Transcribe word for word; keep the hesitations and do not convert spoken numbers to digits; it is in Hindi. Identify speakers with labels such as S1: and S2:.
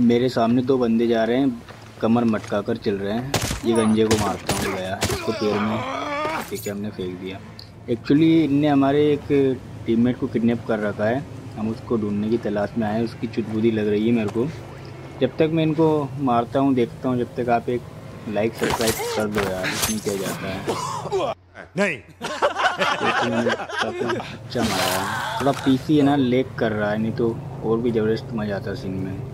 S1: मेरे सामने दो बंदे जा रहे हैं, कमर मटका कर चल रहे हैं। ये गंजे को मारता हूँ गया, इसको पैर में ठीक है हमने फेंक दिया। एक्चुअली इनने हमारे एक टीममेट को किडनैप कर रखा है, हम उसको ढूंढने की तलाश में आए हैं। उसकी चुतबुदी लग रही है मेरे को। जब तक मैं इनको मारता हूँ देखता हूँ, जब तक आप एक लाइक सब्सक्राइब कर दो यार, इसमें क्या जाता है।
S2: नहीं
S1: काफी अच्छा मारा है। थोड़ा पीसी है ना, लेग कर रहा है, नहीं तो और भी जबरदस्त मजा आता है सीन में।